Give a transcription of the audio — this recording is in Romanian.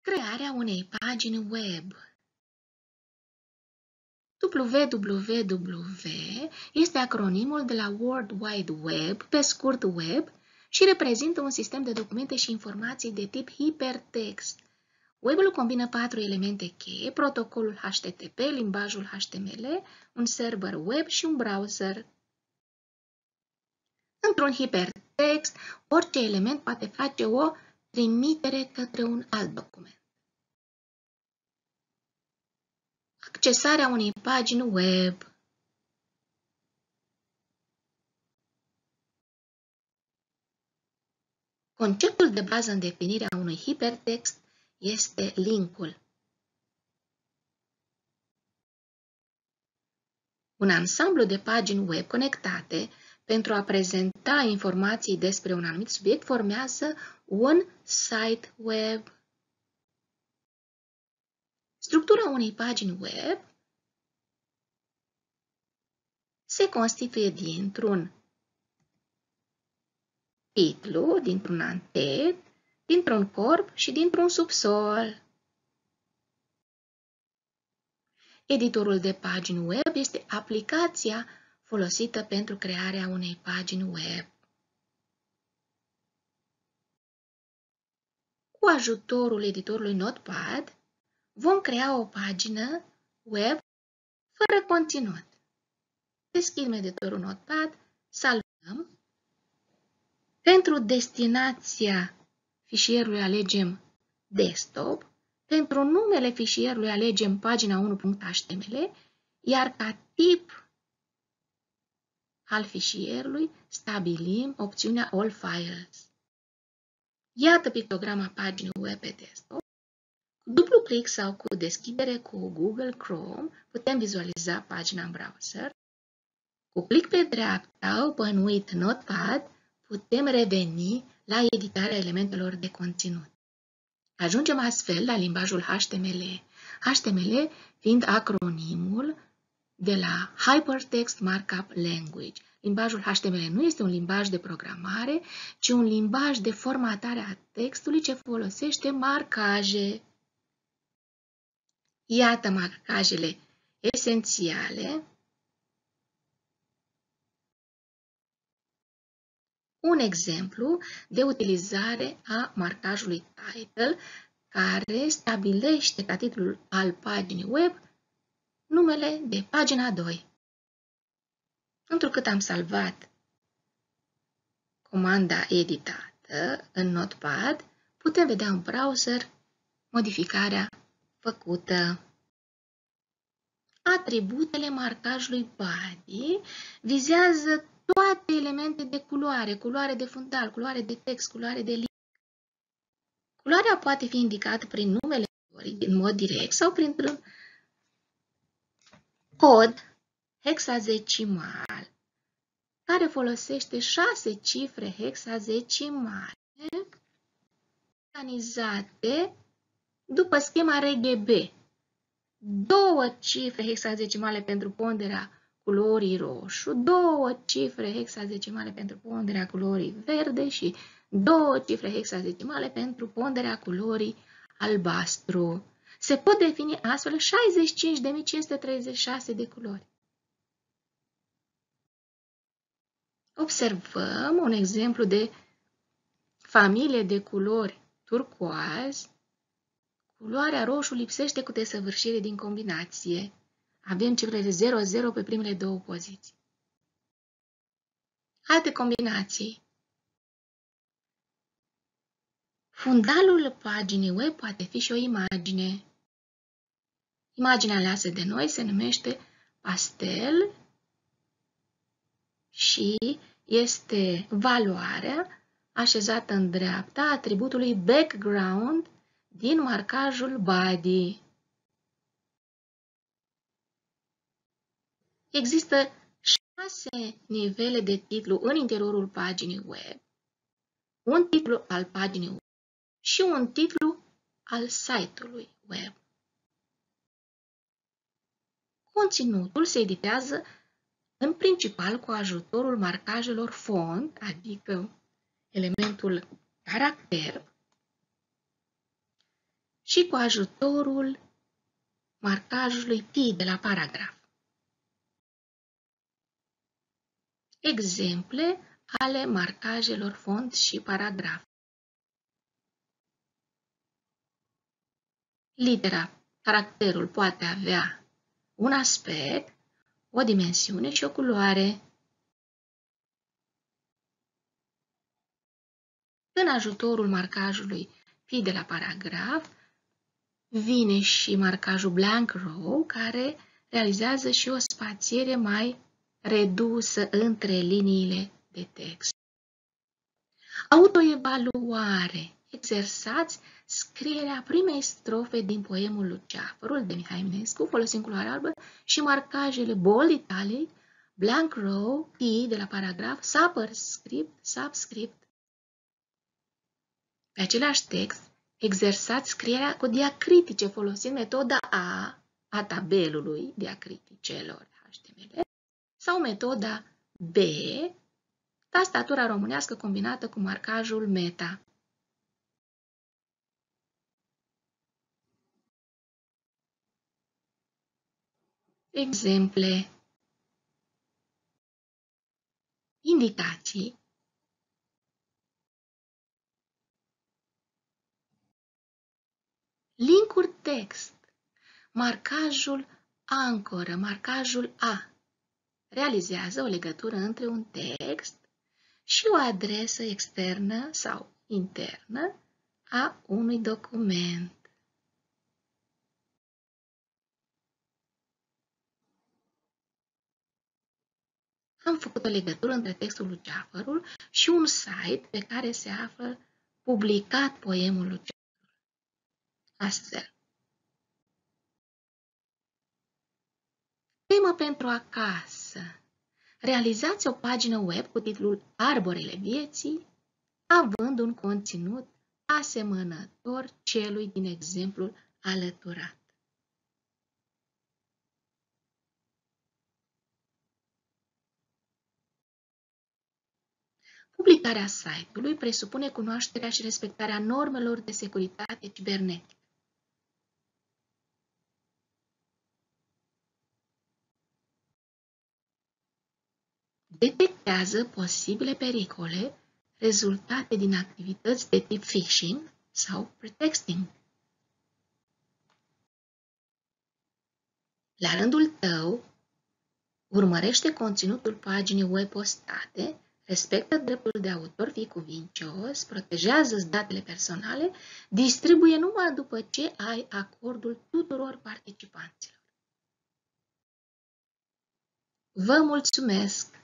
Crearea unei pagini web. www este acronimul de la World Wide Web, pe scurt web, și reprezintă un sistem de documente și informații de tip hipertext. Web-ul combină 4 elemente cheie: protocolul HTTP, limbajul HTML, un server web și un browser. Într-un hipertext, orice element poate face o trimitere către un alt document. Accesarea unei pagini web. Conceptul de bază în definirea unui hipertext este linkul. Un ansamblu de pagini web conectate pentru a prezenta informații despre un anumit subiect formează un site web. Structura unei pagini web se constituie dintr-un titlu, dintr-un antet, dintr-un corp și dintr-un subsol. Editorul de pagini web este aplicația folosită pentru crearea unei pagini web. Cu ajutorul editorului Notepad, vom crea o pagină web fără conținut. Deschidem editorul Notepad, salvăm. Pentru destinația fișierului alegem desktop. Pentru numele fișierului alegem pagina1.html, iar ca tip al fișierului stabilim opțiunea All Files. Iată pictograma paginii web pe desktop. Cu dublu click sau cu deschidere cu Google Chrome putem vizualiza pagina în browser. Cu click pe dreapta, Open with Notepad, putem reveni la editarea elementelor de conținut. Ajungem astfel la limbajul HTML. HTML fiind acronimul de la Hypertext Markup Language. Limbajul HTML nu este un limbaj de programare, ci un limbaj de formatare a textului ce folosește marcaje. Iată marcajele esențiale. Un exemplu de utilizare a marcajului title, care stabilește ca titlul al paginii web numele de pagina 2. Întrucât am salvat comanda editată în Notepad, putem vedea în browser modificarea făcută. Atributele marcajului body vizează toate elemente de culoare, culoare de fundal, culoare de text, culoare de link. Culoarea poate fi indicată prin numele în mod direct sau printr-un cod hexadecimal care folosește 6 cifre hexadecimale organizate după schema RGB. 2 cifre hexadecimale pentru ponderea culorii roșu, 2 cifre hexadecimale pentru ponderea culorii verde și 2 cifre hexadecimale pentru ponderea culorii albastru. Se pot defini astfel 65.536 de culori. Observăm un exemplu de familie de culori turcoaz. Culoarea roșu lipsește cu desăvârșire din combinație. Avem cifrele 00 pe primele 2 poziții. Alte combinații. Fundalul paginii web poate fi și o imagine. Imaginea aleasă de noi se numește pastel și este valoarea așezată în dreapta atributului background din marcajul body. Există 6 nivele de titlu în interiorul paginii web, un titlu al paginii web și un titlu al site-ului web. Conținutul se editează în principal cu ajutorul marcajelor font, adică elementul caracter, și cu ajutorul marcajului pi de la paragraf. Exemple ale marcajelor font și paragraf. Litera, caracterul poate avea un aspect, o dimensiune și o culoare. În ajutorul marcajului pi de la paragraf vine și marcajul blank row, care realizează și o spațiere mai redusă între liniile de text. Autoevaluare. Exersați scrierea primei strofe din poemul Luceafărul de Mihai Eminescu, folosind culoarea albă și marcajele bold, italic, blank row, pi de la paragraf, superscript, subscript. Pe același text, exersați scrierea cu diacritice folosind metoda a tabelului diacriticelor HTML sau metoda B, tastatura românească combinată cu marcajul meta. Exemple. Indicații. Linkuri text. Marcajul ancoră, marcajul A, realizează o legătură între un text și o adresă externă sau internă a unui document. Am făcut o legătură între textul Luceafărul și un site pe care se află publicat poemul Luceafărul. Astfel. Temă pentru acasă. Realizați o pagină web cu titlul Arborele vieții, având un conținut asemănător celui din exemplul alăturat. Publicarea site-ului presupune cunoașterea și respectarea normelor de securitate cibernetică. Detectează posibile pericole rezultate din activități de tip phishing sau pretexting. La rândul tău, urmărește conținutul paginii web postate, respectă dreptul de autor, fii cuvincios, protejează-ți datele personale, distribuie numai după ce ai acordul tuturor participanților. Vă mulțumesc!